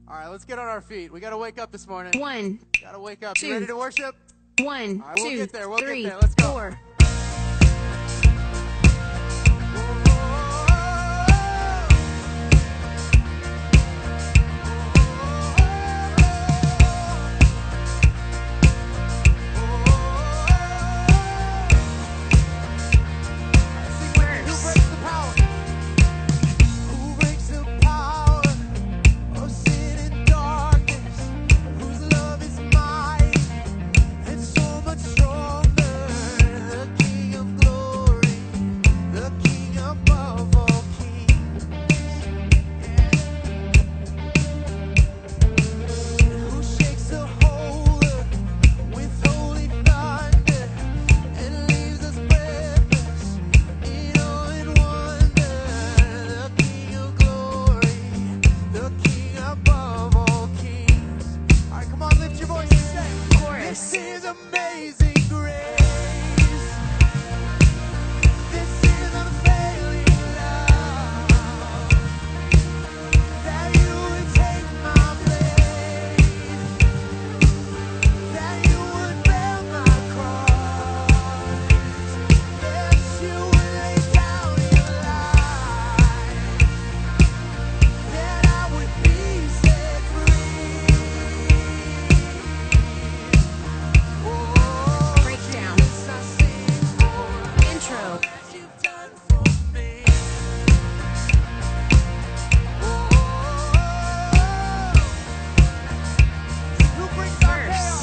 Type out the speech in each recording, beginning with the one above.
All right, let's get on our feet. We got to wake up this morning. 1, Got to wake up. 2, You ready to worship? 1, All right, 2, we'll get there. We'll 3, get there. Let's go. 4. This is amazing grace. This is unfailing love. That you would take my place. That you would bear my cross. Yes, you would lay down your life. That I would be set free. Breakdown. Intro. Verse.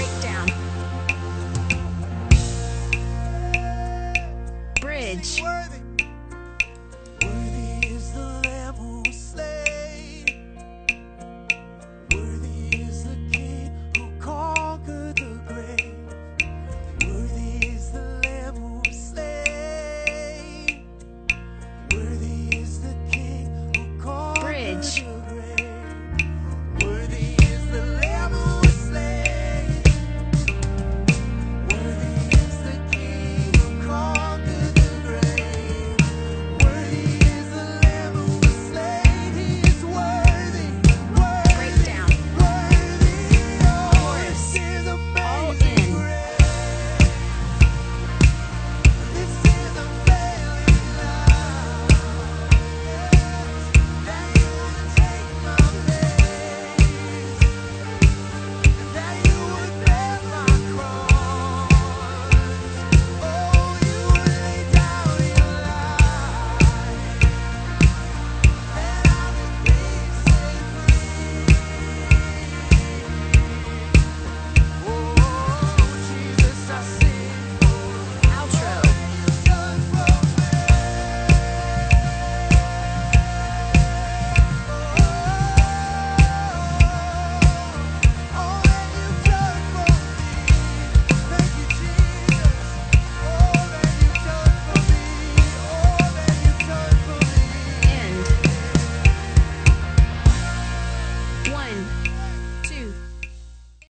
Bridge.